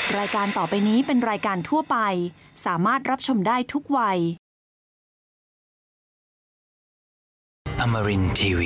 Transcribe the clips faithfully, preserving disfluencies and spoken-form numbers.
รายการต่อไปนี้เป็นรายการทั่วไปสามารถรับชมได้ทุกวัย Amarin ที วี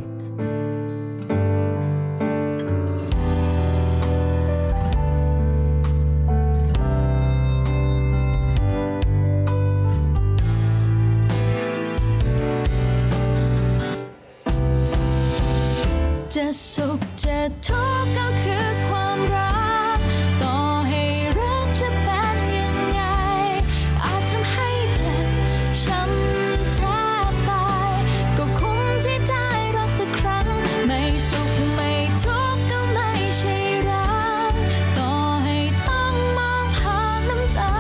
จะสุขจะทุกข์ก็คือความรักต่อให้รักจะเป็นยังไงอาจทำให้เจ็บช้ำแทบตายก็คุ้มที่ได้รักสักครั้งไม่สุขไม่ทุกข์ก็ไม่ใช่รักต่อให้ต้องมองผ่านน้ำตา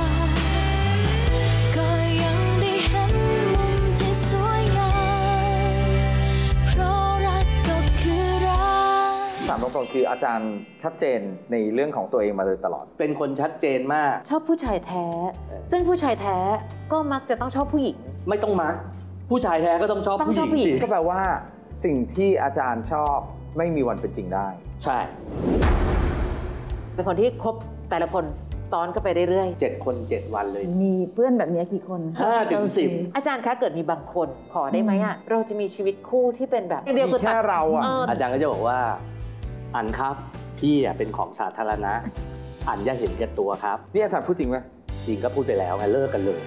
ก็ยังได้เห็นมุมที่สวยงามเพราะรักก็คือรักถามตรงๆคืออาจารย์ชัดเจนในเรื่องของตัวเองมาโดยตลอดเป็นคนชัดเจนมากชอบผู้ชายแท้ซึ่งผู้ชายแท้ก็มักจะต้องชอบผู้หญิงไม่ต้องมักผู้ชายแท้ก็ต้องชอบผู้หญิงสิก็แปลว่าสิ่งที่อาจารย์ชอบไม่มีวันเป็นจริงได้ใช่เป็นคนที่คบแต่ละคนซ้อนก็ไปเรื่อยๆเจ็ดคนเจ็ดวันเลยมีเพื่อนแบบนี้กี่คนห้าถึงสิบอาจารย์คะเกิดมีบางคนขอได้ไหมอ่ะเราจะมีชีวิตคู่ที่เป็นแบบเดียวกันแค่เราอ่ะอาจารย์ก็จะบอกว่าอันครับพี่เป็นของสาธารณะอันอย่าเห็นแก่ตัวครับนี่อาจารย์พูดจริงไหมจริงก็พูดไปแล้วไงเลิกกันเลย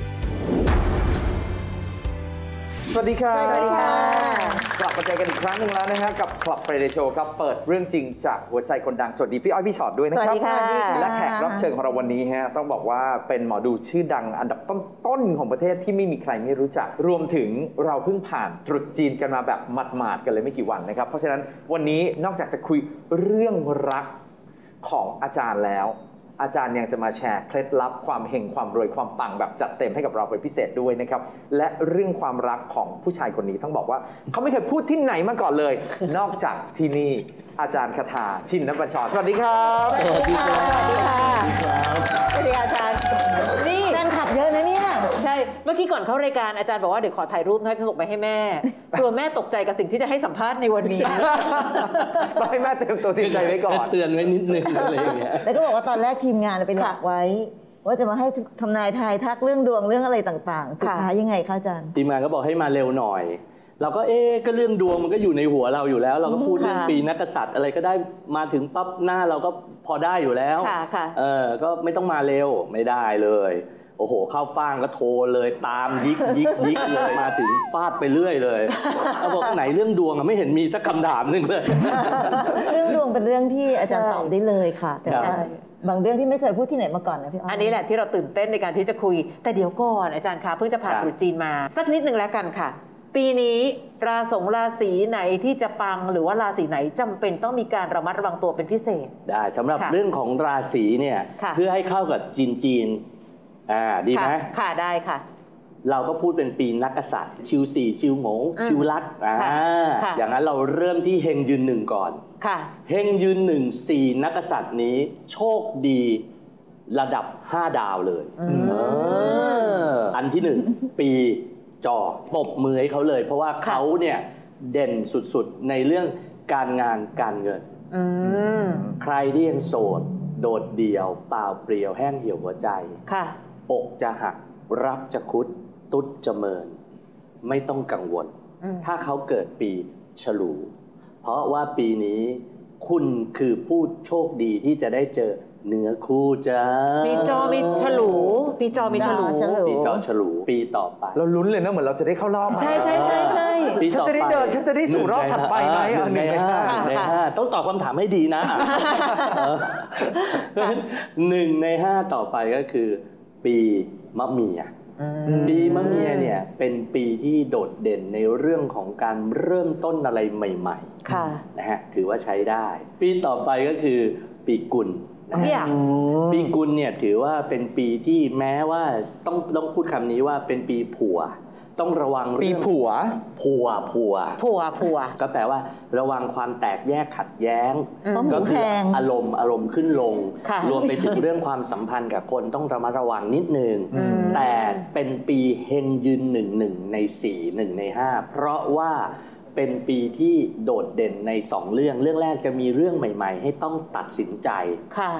สวัสดีค่ะสวัสดีค่ะกลับมาเจอกันอีกครั้งหนึ่งแล้วนะฮะกับ Club Radio Show ครับเปิดเรื่องจริงจากหัวใจคนดังสวัสดีพี่อ้อยพี่ชอตด้วยนะครับสวัสดีค่ะและแขกรับเชิญของเราวันนี้ฮะต้องบอกว่าเป็นหมอดูชื่อดังอันดับต้นๆของประเทศที่ไม่มีใครไม่รู้จักรวมถึงเราเพิ่งผ่านตรุษจีนกันมาแบบหมาดๆกันเลยไม่กี่วันนะครับเพราะฉะนั้นวันนี้นอกจากจะคุยเรื่องรักของอาจารย์แล้วอาจารย์ยังจะมาแชร์เคล็ดลับความเฮงความรวยความปังแบบจัดเต็มให้กับเราเป็นพิเศษด้วยนะครับและเรื่องความรักของผู้ชายคนนี้ต้องบอกว่าเขาไม่เคยพูดที่ไหนมาก่อนเลยนอกจากที่นี่อาจารย์คทาชินบัญชรสวัสดีครับสวัสดีค่ะสวัสดีค่ะสวัสดีอาจารย์นี่แฟนคลับเยอะนะเนี่ยใช่เมื่อกี้ก่อนเข้ารายการอาจารย์บอกว่าเดี๋ยวขอถ่ายรูปให้ส่งไปให้แม่ตัวแม่ตกใจกับสิ่งที่จะให้สัมภาษณ์ในวันนี้ต้องให้แม่เตรียมตัวเตรียมใจไว้ก่อนเตือนไว้นิดนึงอะไรอย่างเงี้ยแล้วก็บอกว่าตอนแรกทีมงานไปหลอกไว้ว่าจะมาให้ทำนายทายทักเรื่องดวงเรื่องอะไรต่างๆสุดท้ายยังไงคะอาจารย์ทีมงานก็บอกให้มาเร็วหน่อยเราก็เอ๊ะก็เรื่องดวงมันก็อยู่ในหัวเราอยู่แล้วเราก็พูดเรื่องปีนักกษัตริย์อะไรก็ได้มาถึงปั๊บหน้าเราก็พอได้อยู่แล้วเออก็ไม่ต้องมาเร็วไม่ได้เลยโอ้โหเข้าฟ้างก็โทรเลยตามยิกยิกยิกเลยมาถึงฟาดไปเรื่อยเลยเขาบอกไหนเรื่องดวงอะไม่เห็นมีสักคำถามนึงเลยเรื่องดวงเป็นเรื่องที่อาจารย์ตอบได้เลยค่ะแต่ว่าบางเรื่องที่ไม่เคยพูดที่ไหนมาก่อนนะพี่อ้อยอันนี้แหละที่เราตื่นเต้นในการที่จะคุยแต่เดี๋ยวก่อนอาจารย์คะเพิ่งจะผ่านตรุษจีนมาสักนิดนึงแล้วกันค่ะปีนี้ราศีราศีไหนที่จะปังหรือว่าราศีไหนจำเป็นต้องมีการระมัดระวังตัวเป็นพิเศษได้สำหรับเรื่องของราศีเนี่ยเพื่อให้เข้ากับจีนจีนอ่าดีไหมค่ะได้ค่ะเราก็พูดเป็นปีนักกษัตริย์ชิวสี่ชิวโงชิวลักอ่าอย่างนั้นเราเริ่มที่เฮงยืนหนึ่งก่อนค่ะเฮงยืนหนึ่งสี่นักกษัตริย์นี้โชคดีระดับห้าดาวเลยเอออันที่หนึ่งปีจอปรบมือให้เขาเลยเพราะว่าเขาเนี่ยเด่นสุดๆในเรื่องการงานการเงินใครที่ยังโสดโดดเดี่ยวเปล่าเปลี่ยวแห้งเหี่ยวหัวใจอกจะหักรักจะคุดตุ๊ดจะเมินไม่ต้องกังวลถ้าเขาเกิดปีฉลูเพราะว่าปีนี้คุณคือผู้โชคดีที่จะได้เจอเนื้อคู่จ้าปีจอมีฉลูปีจอมีฉลูปีจอฉลูปีต่อไปเราลุ้นเลยนะเหมือนเราจะได้เข้ารอบใช่ใช่ใช่ใช่ปีต่อไปฉันจะได้เดินฉันจะได้สู่รอบถัดไปไหมหนึ่งในห้าในห้าต้องตอบคำถามให้ดีนะหนึ่งในห้าต่อไปก็คือปีมะเมียปีมะเมียเนี่ยเป็นปีที่โดดเด่นในเรื่องของการเริ่มต้นอะไรใหม่ๆนะฮะถือว่าใช้ได้ปีต่อไปก็คือปีกุลปีกุลเนี่ยถือว่าเป็นปีที่แม้ว่าต้องต้องพูดคำนี้ว่าเป็นปีผัวต้องระวังปีผัวผัวผัวผัวผัวก็แปลว่าระวังความแตกแยกขัดแย้งก็คืออารมณ์อารมณ์ขึ้นลงรวมไปถึงเรื่องความสัมพันธ์กับคนต้องระมัดระวังนิดนึงแต่เป็นปีเฮงยืนหนึ่งหนึ่งในสี่หนึ่งในห้าเพราะว่าเป็นปีที่โดดเด่นในสองเรื่องเรื่องแรกจะมีเรื่องใหม่ๆให้ต้องตัดสินใจ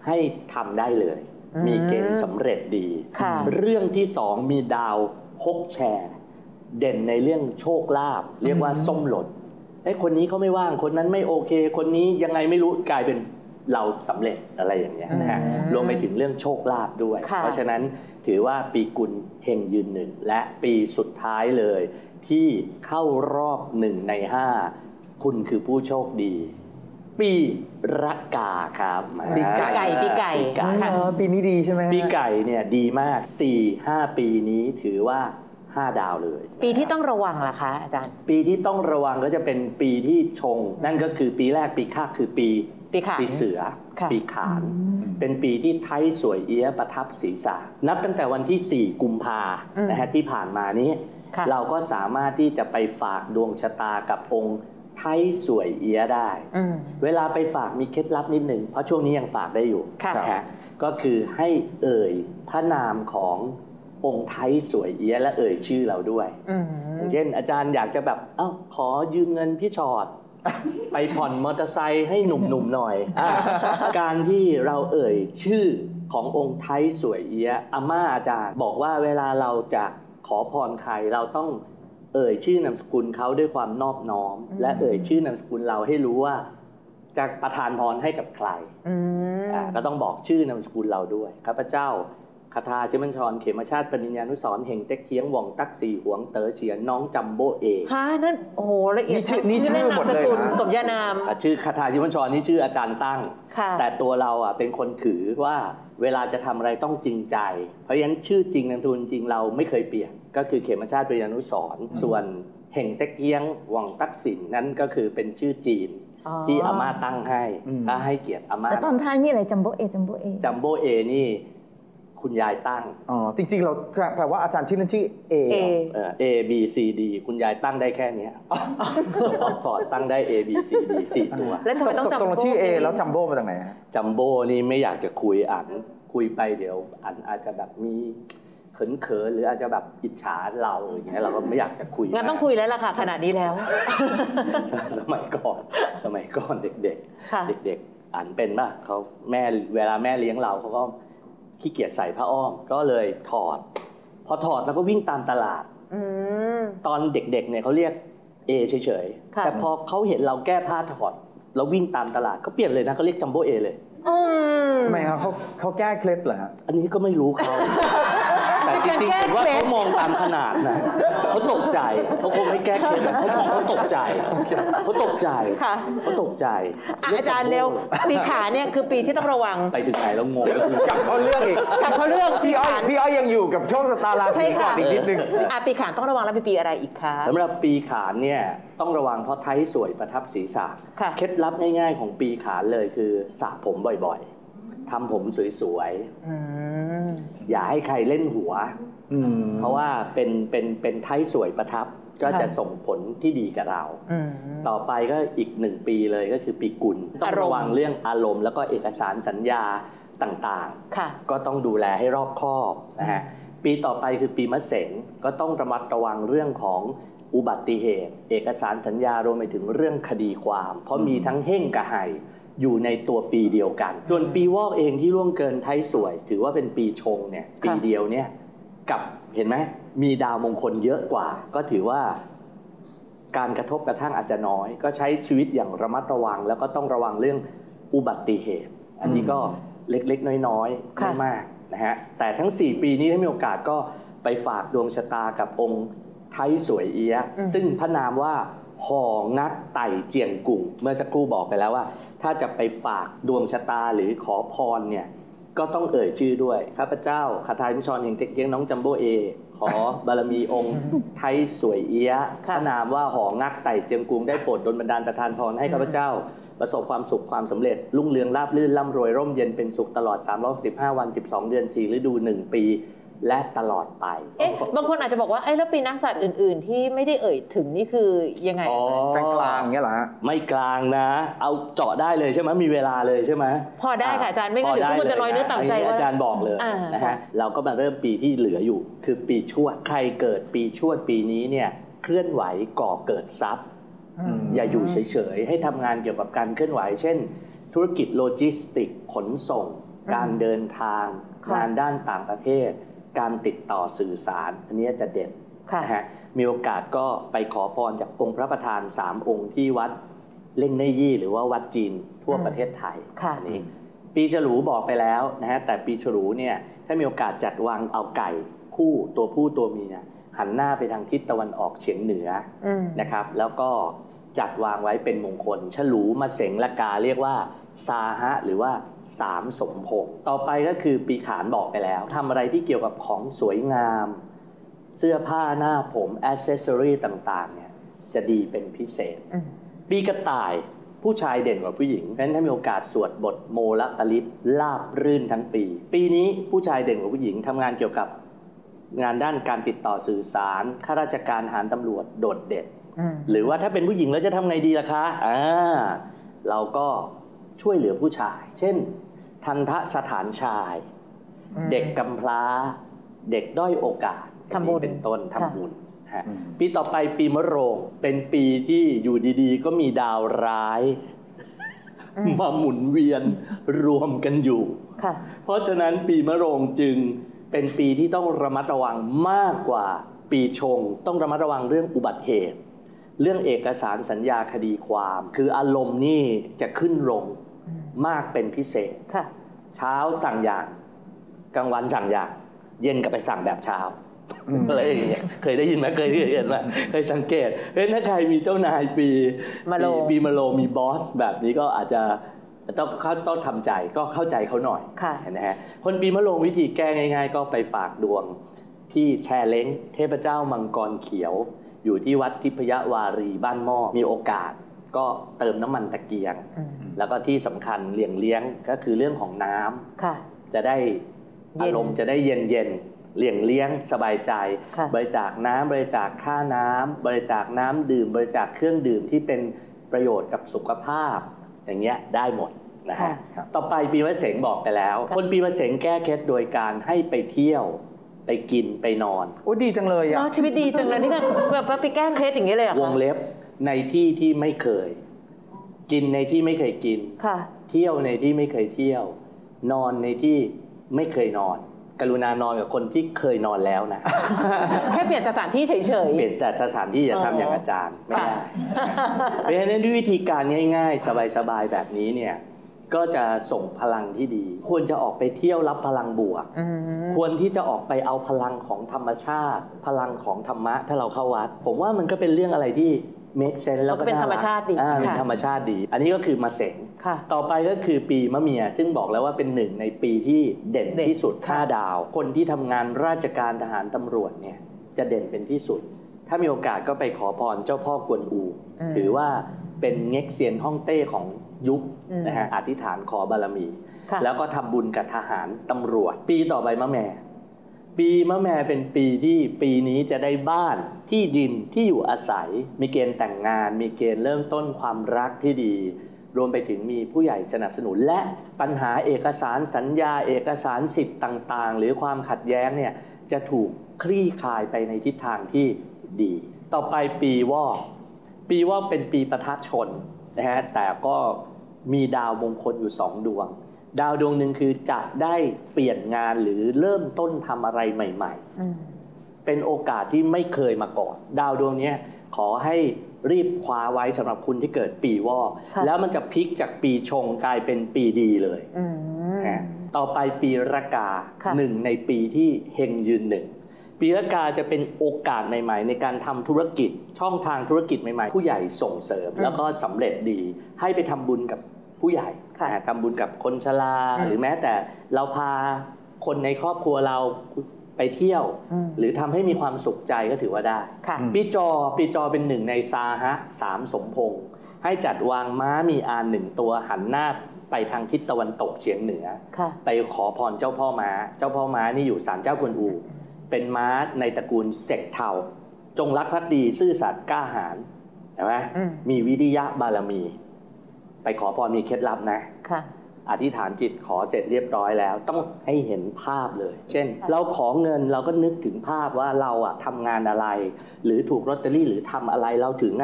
ให้ทำได้เลย มีเกณฑ์สำเร็จดีค่ะเรื่องที่สองมีดาวฮกแชร์เด่นในเรื่องโชคลาภเรียกว่าส้มหล่นไอ้คนนี้เขาไม่ว่างคนนั้นไม่โอเค คนนี้ยังไงไม่รู้กลายเป็นเราสำเร็จอะไรอย่างเงี้ยนะฮะรวมไปถึงเรื่องโชคลาภด้วย เพราะฉะนั้นถือว่าปีกุลเฮงยืนหนึ่งและปีสุดท้ายเลยที่เข้ารอบหนึ่งในห้าคุณคือผู้โชคดีปีระกาครับปีไก่ปีไก่ปีไก่อ๋อปีนี้ดีใช่ไหมฮะปีไก่เนี่ยดีมาก สี่ห้า ปีนี้ถือว่าห้าดาวเลยปีที่ต้องระวังล่ะคะอาจารย์ปีที่ต้องระวังก็จะเป็นปีที่ชง นั่นก็คือปีแรกปีข้าคือปีปีขานปีเสือค่ะปีขาน เป็นปีที่ไทยสวยเอี้ยะประทับศีรษะ นับตั้งแต่วันที่สี่กุมภาอืมนะฮะที่ผ่านมานี้ค่ะเราก็สามารถที่จะไปฝากดวงชะตากับองค์ไทยสวยเอี้ยะได้อืมเวลาไปฝากมีเคล็ดลับนิดหนึ่งเพราะช่วงนี้ยังฝากได้อยู่ค่ะนะฮะก็คือให้เอ่ยพระนามขององค์ไทยสวยเอี้ยะและเอ่ยชื่อเราด้วยอืมอย่างเช่นอาจารย์อยากจะแบบเอ้าขอยืมเงินพี่ชอด ไปผ่อนมอเตอร์ไซค์ให้หนุ่มๆหน่อยอ่ะการที่เราเอ่ยชื่อขององค์ไทยสวยเอี้ยะอาม่าอาจารย์บอกว่าเวลาเราจะขอพรใครเราต้องเอ่ยชื่อนามสกุลเขาด้วยความนอบน้อม และเอ่ยชื่อนามสกุลเราให้รู้ว่าจะประทานพรให้กับใครอืมอ่าก็ต้องบอกชื่อนามสกุลเราด้วยข้าพเจ้าคาถาเจมันชรเขมชาติปริญญานุสรณ์เฮงเต็กเทียงหว่องตักสีหวงเต๋อเฉียนน้องจัมโบเอฮะนั่นโอ้โหละเอียดนี่ชื่อนี่ชื่อและหมดเลยนะนามสกุสมญานามอ่ะชื่อคาถาเจมันชรนี่ชื่ออาจารย์ตั้งค่ะแต่ตัวเราอ่ะเป็นคนถือว่าเวลาจะทำอะไรต้องจริงใจ เพราะฉะนั้นชื่อจริงนามสกุลจริงเราไม่เคยเปลี่ยนก็คือเขมชาติปริญญานุสรณ์ส่วนเฮงเต็กเทียงหว่องตักสินนั้นก็คือเป็นชื่อจีนอ๋อที่อาม่าตั้งให้อืมถ้าให้เกียรติอาม่าแล้วตอนท้ายมีอะไรจัมโบ้เอจัมโบ้เอจัมโบเอนี่คุณยายตั้งอ๋อจริงๆเราแปลว่าอาจารย์ชื่อนั้นชื่อเอเอเอ่อ A B C D คุณยายตั้งได้แค่เนี้ยออฟฟอร์ดตั้งได้ A B C D สี่ตัวแล้วทำไมต้องจัมตรงโบ้ชื่อเอแล้วจัมโบ้มาจากไหนฮะจัมโบ้นี่ไม่อยากจะคุยอันคุยไปเดี๋ยวอันอาจจะแบบมีเขินๆหรืออาจจะแบบอิจฉาเราอย่างเงี้ยเราก็ไม่อยากจะคุยงั้นต้องคุยแล้วล่ะค่ะขนาดนี้แล้วสมัยก่อนสมัยก่อนเด็กค่ะๆเด็กๆอันเป็นป่ะเขาแม่เวลาแม่เลี้ยงเราเขาก็ขี้เกียจใส่ผ้าอ้อมก็เลยถอด พอถอดแล้วก็วิ่งตามตลาดอืมตอนเด็กๆเนี่ยเขาเรียก A เฉยค่ะๆ แต่พอเขาเห็นเราแก้ผ้าถอดแล้ววิ่งตามตลาดก็เปลี่ยนเลยนะเขาเรียกจัมโบ้เอเลยอืมทำไมครับเขาเขาแก้เคล็ดเหรอฮะอันนี้ก็ไม่รู้เขา แต่จริงๆผมว่าเขามองตามขนาดนะเขาตกใจเขาคงไม่แก้เคล็ดนะเขามองเขาตกใจเขาตกใจค่ะเขาตกใจอ่ะอาจารย์เร็วปีขาเนี่ยคือปีที่ต้องระวังไปถึงไหนแล้วงงแล้วคุณกลับเข้าเรื่องอีกกลับเข้าเรื่องพี่อ้อยปีขานพี่อ้อยยังอยู่กับโชคชะตาราศีก่อนอีกนิดนึงอ่ะปีขานต้องระวังแล้วมีปีอะไรอีกคะสำหรับปีขานเนี่ยต้องระวังเพราะไทยสวยประทับศีรษะค่ะเคล็ดลับง่ายๆของปีขานเลยคือสระผมบ่อยๆทำผมสวยๆอืมอย่าให้ใครเล่นหัวอืมเพราะว่าเป็นเป็นเป็นไทยสวยประทับก็จะค่ะส่งผลที่ดีกับเราอืมต่อไปก็อีกหนึ่งปีเลยก็คือปีกุลต้องอารมณ์ระวังเรื่องอารมณ์แล้วก็เอกสารสัญญาต่างค่ะๆ ก็ต้องดูแลให้รอบคอบนะฮะปีต่อไปคือปีมะเสงก็ต้องระมัดระวังเรื่องของอุบัติเหตุ เอกสารสัญญารวมไปถึงเรื่องคดีความ เพราะมีทั้งเฮ่งกับไห่อยู่ในตัวปีเดียวกัน ส่วนปีวอกเองที่ร่วงเกินไทยสวย ถือว่าเป็นปีชงเนี่ยปีเดียวเนี่ยกับเห็นไหมมีดาวมงคลเยอะกว่า ก็ถือว่าการกระทบกระทั่งอาจจะน้อย ก็ใช้ชีวิตอย่างระมัดระวัง แล้วก็ต้องระวังเรื่องอุบัติเหตุ อันนี้ก็เล็กๆน้อยๆค่ะไม่มากนะฮะแต่ทั้งสี่ปีนี้ถ้ามีโอกาสก็ไปฝากดวงชะตากับองค์ไทยสวยเอี้ยะซึ่งพระนามว่าหองักไต่เจียงกุ่งเมื่อสักครู่บอกไปแล้วว่า ถ้าจะไปฝากดวงชะตาหรือขอพรเนี่ยก็ต้องเอ่ยชื่อด้วยข้าพเจ้าคาถาพิชรเฮงเต็กเยียงน้องจัมโบเอขอบารมีองค์ไทยสวยเอี้ยะพระนามว่าหองักไต่เจียงกุ่งได้โปรดดลบันดาลประทานพรให้ข้าพเจ้าประสบความสุขความสำเร็จรุ่งเรืองราบรื่นร่ำรวยร่มเย็นเป็นสุขตลอดสามร้อยหกสิบห้าวันสิบสองเดือนสี่ฤดูหนึ่งปีและตลอดไปเอ๊ะบางคนอาจจะบอกว่าเอ้ยแล้วปีนักสัตว์อื่น ๆ ที่ไม่ได้เอ่ยถึงนี่คือยังไงอ๋อกลางๆเงี้ยเหรอฮะไม่กลางนะ เอาเจาะได้เลยใช่ไหมมีเวลาเลยใช่ไหมพอได้ค่ะอาจารย์ไม่งั้นเดี๋ยวทุกคนจะน้อยเนื้อต่ำใจว่าอาจารย์บอกเลยอ่านนะฮะเราก็มาเริ่มปีที่เหลืออยู่ คือปีชวดใครเกิดปีชวดปีนี้เนี่ยเคลื่อนไหวก่อเกิดทรัพย์ อย่าอยู่เฉยๆให้ทำงานเกี่ยวกับการเคลื่อนไหว เช่น ธุรกิจโลจิสติกขนส่งการเดินทางค่ะงานด้านต่างประเทศ การติดต่อสื่อสารอันนี้จะเด่นค่ะนะฮะมีโอกาสก็ไปขอพรจากองค์พระประธานสามองค์ที่วัดเล่งเน่ยี่หรือว่าวัดจีนทั่วประเทศไทยค่ะอันนี้ปีฉลูบอกไปแล้วนะฮะแต่ปีฉลูเนี่ยถ้ามีโอกาสจัดวางเอาไก่คู่ตัวผู้ตัวเมียหันหน้าไปทางทิศตะวันออกเฉียงเหนืออืมนะครับแล้วก็จัดวางไว้เป็นมงคลฉลูมาเสงละกาเรียกว่าซาฮะหรือว่าสามสมพงษ์ต่อไปก็คือปีขานบอกไปแล้วทำอะไรที่เกี่ยวกับของสวยงาม เสื้อผ้าหน้าผมแอ c เซสซอรีต่างๆเนี่ยจะดีเป็นพิเศษอืมปีกระต่ายผู้ชายเด่นกว่าผู้หญิงเพราะฉะนั้นถ้ามีโอกาสสวดบทโมละกลิศลาบรื่นทั้งปี ปีนี้ผู้ชายเด่นกว่าผู้หญิงทำงานเกี่ยวกับงานด้านการติดต่อสื่อสารข้าราชการทหารตำรวจโดดเด่นอืมหรือว่าถ้าเป็นผู้หญิงแล้วจะทำไงดีล่ะคะอ่าเราก็ช่วยเหลือผู้ชาย เช่น ทันทะสถานชายอืมเด็กกำพร้า เด็กด้อยโอกาสทำบุญเป็นต้นค่ะทำบุญฮะปีต่อไปปีมะโรงเป็นปีที่อยู่ดีๆ ก็มีดาวร้าย มาหมุนเวียนรวมกันอยู่ค่ะเพราะฉะนั้นปีมะโรงจึงเป็นปีที่ต้องระมัดระวังมากกว่าปีชง ต้องระมัดระวังเรื่องอุบัติเหตุ เรื่องเอกสารสัญญาคดีความ คืออารมณ์นี่จะขึ้นลงมากเป็นพิเศษค่ะเช้าสั่งอย่างกลางวันสั่งอย่างเย็นก็ไปสั่งแบบเช้าอะไรอย่างเงี้ยเคยได้ยินไหมเคยเห็นไหมเคยสังเกตเพราะฉะนั้นถ้าใครมีเจ้านายปีมะโรงปีมะโรงมีบอสแบบนี้ก็อาจจะต้องเขาต้องทำใจก็เข้าใจเขาหน่อยค่ะนะฮะคนปีมะโรงวิธีแก้ง่ายๆ ก็ไปฝากดวงที่แชร์เล้งเทพเจ้ามังกรเขียว อยู่ที่วัดทิพยวารีบ้านหม้อมีโอกาสก็เติมน้ำมันตะเกียงอืมแล้วก็ที่สำคัญเลี่ยงเลี้ยงก็คือเรื่องของน้ำค่ะจะได้เย็นอารมณ์จะได้เย็นเย็นๆเลี่ยงเลี้ยงสบายใจค่ะบริจาคน้ำบริจาคค่าน้ำบริจาคน้ำดื่ม บริจาคเครื่องดื่มที่เป็นประโยชน์กับสุขภาพ อย่างเงี้ยได้หมดนะฮะค่ะต่อไปปีมะเสงบอกไปแล้ว คนปีมะเสงแก้เคล็ดโดยการให้ไปเที่ยวไปกินไปนอนโอ้ดีจังเลยอ่ะเนาะชีวิตดีจังเลยนี่ก็แบบว่าไปแก้เคล็ดอย่างนี้เลยเหรอวคะงเล็บในที่ที่ไม่เคย กินในที่ไม่เคยกินค่ะเที่ยวในที่ไม่เคยเที่ยว นอนในที่ไม่เคยนอน กรุณานอนกับคนที่เคยนอนแล้วนะแค่เปลี่ยนสถานที่เฉยๆเปลี่ยนแต่สถานที่อย่าอ๋อทำอย่างอาจารย์ไม่ได้ค่ะเพราะฉะนั้นด้วยวิธีการง่ายๆ สบายๆแบบนี้เนี่ยก็จะส่งพลังที่ดี ควรจะออกไปเที่ยวรับพลังบวกอืมควรที่จะออกไปเอาพลังของธรรมชาติ พลังของธรรมะถ้าเราเข้าวัด ผมว่ามันก็เป็นเรื่องอะไรที่ make sense แล้วก็มันก็เป็นน่ธรรมชาติดีอ่าเป็นค่ะธรรมชาติดี อันนี้ก็คือมาเสงค่ะต่อไปก็คือปีมะเมีย ซึ่งบอกแล้วว่าเป็นหนึ่งในปีที่เด่นเด่นที่สุดค่ะห้าดาว คนที่ทำงานราชการทหารตำรวจเนี่ยจะเด่นเป็นที่สุด ถ้ามีโอกาสก็ไปขอพรเจ้าพ่อกวนอูอืมถือว่าเป็นเง็กเซียนฮ่องเต้ของยุคอืมนะฮะอธิษฐานขอบารมีค่ะแล้วก็ทำบุญกับทหารตำรวจ ปีต่อไปมะแม่ ปีมะแม่เป็นปีที่ปีนี้จะได้บ้านที่ดินที่อยู่อาศัย มีเกณฑ์แต่งงาน มีเกณฑ์เริ่มต้นความรักที่ดี รวมไปถึงมีผู้ใหญ่สนับสนุน และปัญหาเอกสารสัญญาเอกสารสิทธิ์ต่างๆ หรือความขัดแย้งเนี่ยจะถูกคลี่คลายไปในทิศทางที่ดี ต่อไปปีวอกปีวอกเป็นปีประทะชนนะฮะแต่ก็มีดาวมงคลอยู่สองดวง ดาวดวงหนึ่งคือจะได้เปลี่ยนงานหรือเริ่มต้นทำอะไรใหม่อืมๆ เป็นโอกาสที่ไม่เคยมาก่อน ดาวดวงนี้ขอให้รีบคว้าไว้สำหรับคุณที่เกิดปีวอกค่ะแล้วมันจะพลิกจากปีชงกลายเป็นปีดีเลยอืมฮะต่อไปปีรากาค่ะหนึ่งในปีที่เฮงยืนหนึ่งปีรากาจะเป็นโอกาสใหม่ๆ ในการทำธุรกิจช่องทางธุรกิจใหม่ๆ ผู้ใหญ่ส่งเสริม แล้วก็สำเร็จดีให้ไปทำบุญกับผู้ใหญ่ค่ะนะทำบุญกับคนชราอืมหรือแม้แต่เราพาคนในครอบครัวเราไปเที่ยวอืมหรือทำให้มีความสุขใจก็ถือว่าได้ค่ะปีจอปีจอเป็นหนึ่งในซาฮะสามสมพงษ์ให้จัดวางม้ามีอานหนึ่งตัวหันหน้าไปทางทิศตะวันตกเฉียงเหนือค่ะไปขอพรเจ้าพ่อม้า เจ้าพ่อม้านี่อยู่ศาลเจ้ากวนอู เป็นม้าในตระกูลเสกเทาจงรักภักดีซื่อสัตย์กล้าหาญเห็นไหมอืมมีวิริยะบารมี ไปขอพรมีเคล็ดลับนะค่ะอธิษฐานจิตขอเสร็จเรียบร้อยแล้ว ต้องให้เห็นภาพเลย เช่น เราขอเงินเราก็นึกถึงภาพว่าเราอะทำงานอะไร หรือถูกลอตเตอรี่หรือทำอะไรเราถึงอะ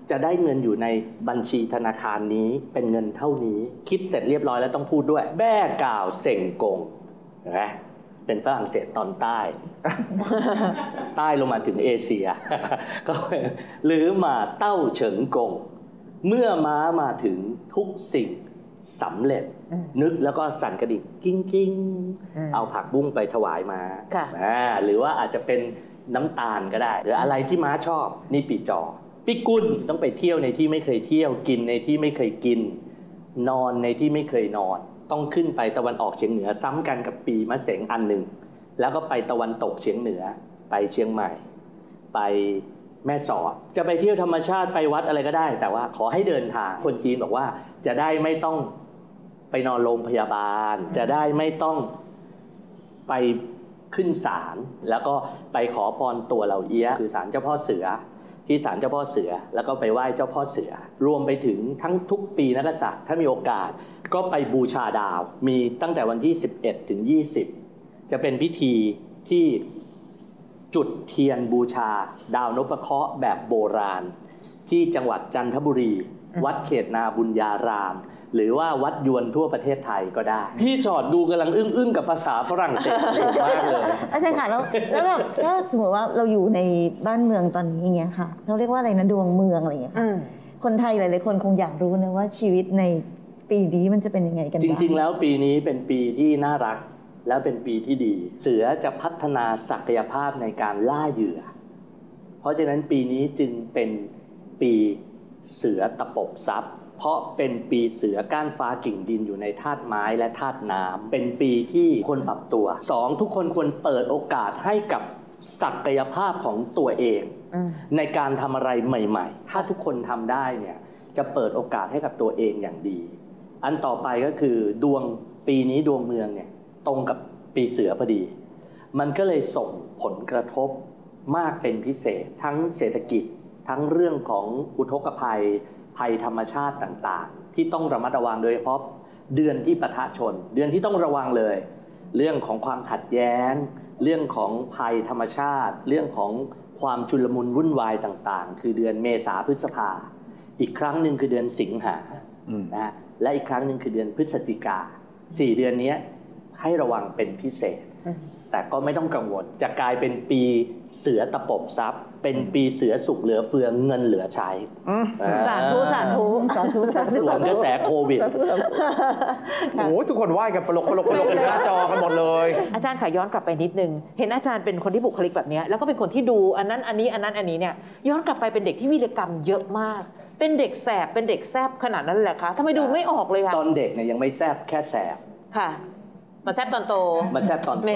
จะได้เงินอยู่ในบัญชีธนาคารนี้เป็นเงินเท่านี้คิดเสร็จเรียบร้อยแล้วต้องพูดด้วยแบ้กล่าวเส่งกงเห็นไหมเป็นฝรั่งเศสตอนใต้ ใต้ลงมาถึงเอเชีย ก็หรือมาเต้าเฉิงกงเมื่อม้ามาถึงทุกสิ่งสำเร็จนึกแล้วก็สั่นกระดิ่งกิ้งกิ้งเอาผักบุ้งไปถวายม้าหรือว่าอาจจะเป็นน้ำตาลก็ได้หรืออะไรที่ม้าชอบนี่ปีจอปีกุลต้องไปเที่ยวในที่ไม่เคยเที่ยวกินในที่ไม่เคยกินนอนในที่ไม่เคยนอนต้องขึ้นไปตะวันออกเฉียงเหนือซ้ำกันกับปีมะเสงอันหนึ่งแล้วก็ไปตะวันตกเฉียงเหนือไปเชียงใหม่ไปแม่สอดจะไปเที่ยวธรรมชาติไปวัดอะไรก็ได้แต่ว่าขอให้เดินทางคนจีนบอกว่าจะได้ไม่ต้องไปนอนโรงพยาบาลจะได้ไม่ต้องไปขึ้นศาลแล้วก็ไปขอพรตัวเหล่าเอี้ยคือศาลเจ้าพ่อเสือที่ศาลเจ้าพ่อเสือแล้วก็ไปไหว้เจ้าพ่อเสือรวมไปถึงทั้งทุกปีนักษัตริย์ถ้ามีโอกาสก็ไปบูชาดาวมีตั้งแต่วันที่สิบเอ็ดถึงยี่สิบจะเป็นพิธีที่จุดเทียนบูชาดาวนพเคราะห์แบบโบราณที่จังหวัดจันทบุรีวัดเขตนาบุญญารามหรือว่าวัดยวนทั่วประเทศไทยก็ได้พี่จอดดูกำลังอึ้งๆกับภาษาฝรั่งเศสมากเลยอาจารย์ค่ะแล้วแล้วแบบถ้าสมมติว่าเราอยู่ในบ้านเมืองตอนนี้อย่างเงี้ยค่ะเราเรียกว่าอะไรนะดวงเมืองอะไรอย่างเงี้ยคนไทยหลายๆคนคงอยากรู้นะว่าชีวิตในปีนี้มันจะเป็นยังไงกันจริงๆแล้วปีนี้เป็นปีที่น่ารักและเป็นปีที่ดีเสือจะพัฒนาศักยภาพในการล่าเหยื่อเพราะฉะนั้นปีนี้จึงเป็นปีเสือตะปบทรัพย์เพราะเป็นปีเสือก้านฟ้ากิ่งดินอยู่ในธาตุไม้และธาตุน้ำเป็นปีที่คนปรับตัวสองทุกคนควรเปิดโอกาสให้กับศักยภาพของตัวเองในการทำอะไรใหม่ๆถ้าทุกคนทำได้เนี่ยจะเปิดโอกาสให้กับตัวเองอย่างดีอันต่อไปก็คือดวงปีนี้ดวงเมืองเนี่ยตรงกับปีเสือพอดีมันก็เลยส่งผลกระทบมากเป็นพิเศษทั้งเศรษฐกิจทั้งเรื่องของอุทกภัยภัยธรรมชาติต่างๆที่ต้องระมัดระวังโดยเฉพาะเดือนที่ปะทะชนเดือนที่ต้องระวังเลยเรื่องของความขัดแย้งเรื่องของภัยธรรมชาติเรื่องของความชุลมุนวุ่นวายต่างๆคือเดือนเมษาพฤษภาอีกครั้งหนึ่งคือเดือนสิงหานะและอีกครั้งหนึ่งคือเดือนพฤศจิกาสี่เดือนนี้ให้ระวังเป็นพิเศษแต่ก็ไม่ต้องกังวลจะกลายเป็นปีเสือตะปบทรัพย์เป็นปีเสือสุขเหลือเฟือเงินเหลือใช้สาธุสาธุสาธุสาธุหลังกระแสโควิดโอ้ทุกคนไหว้กันปลกปลกปลกกันหน้าจอกันหมดเลยอาจารย์ขอย้อนกลับไปนิดนึงเห็นอาจารย์เป็นคนที่บุคลิกแบบนี้แล้วก็เป็นคนที่ดูอันนั้นอันนี้อันนั้นอันนี้เนี่ยย้อนกลับไปเป็นเด็กที่วีรกรรมเยอะมากเป็นเด็กแสบเป็นเด็กแสบขนาดนั้นแหละคะทำไมดูไม่ออกเลยคะตอนเด็กเนี่ยยังไม่แสบแค่แสบค่ะมาแซบตอนโตมาแซบตอนโตแหม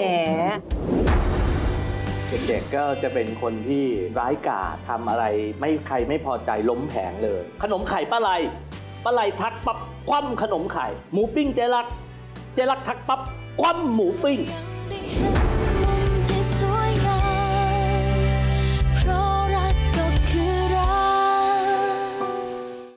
เด็กๆก็จะเป็นคนที่ร้ายกาจทำอะไรไม่ใครไม่พอใจล้มแผงเลยขนมไข่ป้าไลป้าไลทักปั๊บคว่ำขนมไข่หมูปิ้งเจรักเจรักทักปั๊บคว่ำหมูปิ้ง